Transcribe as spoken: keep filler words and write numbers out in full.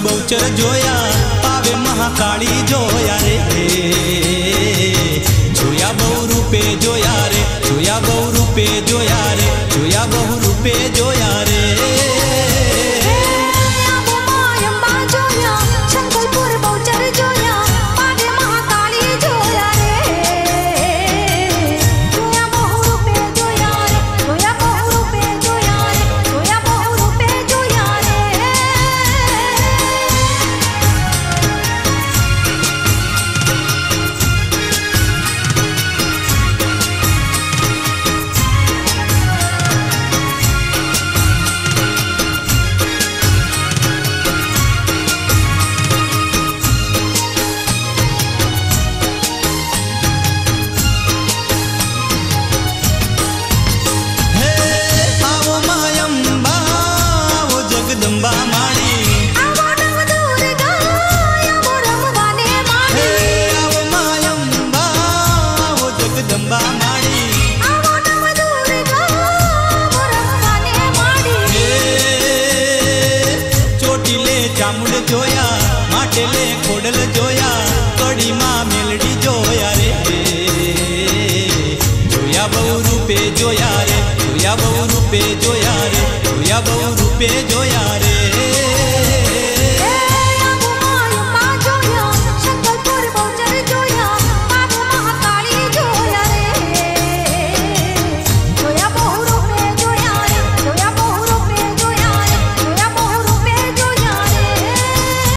बहुचर जोया पावे महाकाली जोया रे जोया बहु रूपे जोया रे जोया बहु रूपे जोया रे जोया बहु रूपे जोया रे चामुंड जोया माटेले खोडल जोया कड़ी मां मेलडी जोया रे जोया बहु रूपे जोया रे जोया बहु रूपे जोया रे जोया बहु रूपे जो